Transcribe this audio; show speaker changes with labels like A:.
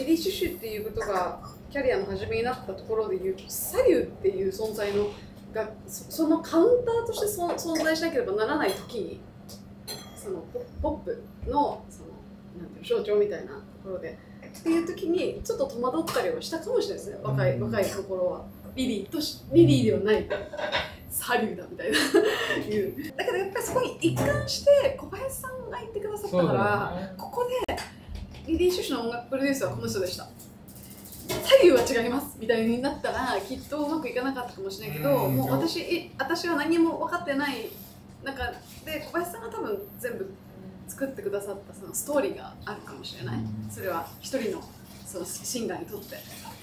A: リー・シュシュっていうことがキャリアの始めになったところでいうと、サリューっていう存在のがそのカウンターとして存在しなければならない時に、そのポップのそのなんていう象徴みたいなところでっていう時にちょっと戸惑ったりはしたかもしれないですね。若い頃はリリーではないサリューだみたいないうだけどやっぱりそこに一貫して小林さんが言ってくださったから、ね、ここでリリー・シュシュの音楽プロデュースはこの人でした、サリューは違いますみたいになったらきっとうまくいかなかったかもしれないけど、もう私は何も分かってない中で小林さんが多分全部作ってくださったそのストーリーがあるかもしれない。それは一人のそのシンガーにとって